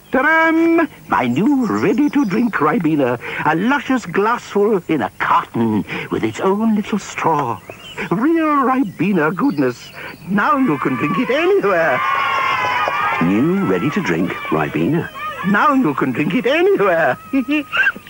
Ta-da! My new ready-to-drink Ribena. A luscious glassful in a carton with its own little straw. Real Ribena goodness. Now you can drink it anywhere. New ready-to-drink Ribena. Now you can drink it anywhere.